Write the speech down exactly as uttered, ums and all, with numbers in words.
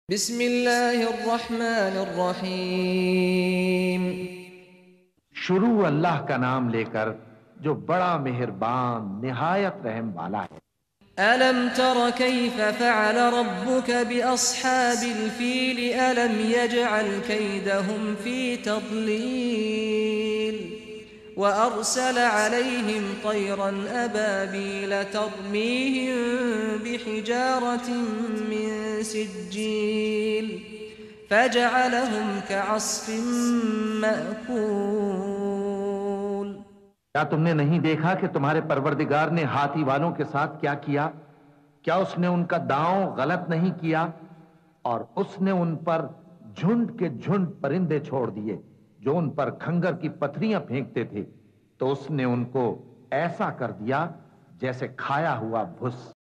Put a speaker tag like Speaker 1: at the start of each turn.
Speaker 1: बिस्मिल्लाहिर्रहमानिर्रहीम।
Speaker 2: शुरू अल्लाह का नाम लेकर जो बड़ा मेहरबान निहायत रहम वाला है।
Speaker 1: अलम तर कैफ फ़अल रब्बुक बिअस्हाबिल फील अलम यजअल कैदहुम फी तضलील व अरसल अलैहिम तयरन अबाबील तरमीहिम बिहिजारतिन मिन सिज्जील फजअलहुम कअस्फिन मअकूल।
Speaker 2: क्या तुमने नहीं देखा कि तुम्हारे परवरदिगार ने हाथी वालों के साथ क्या किया? क्या उसने उनका दांव गलत नहीं किया? और उसने उन पर झुंड के झुंड परिंदे छोड़ दिए जो उन पर खंगर की पथरियां फेंकते थे, तो उसने उनको ऐसा कर दिया जैसे खाया हुआ भुस।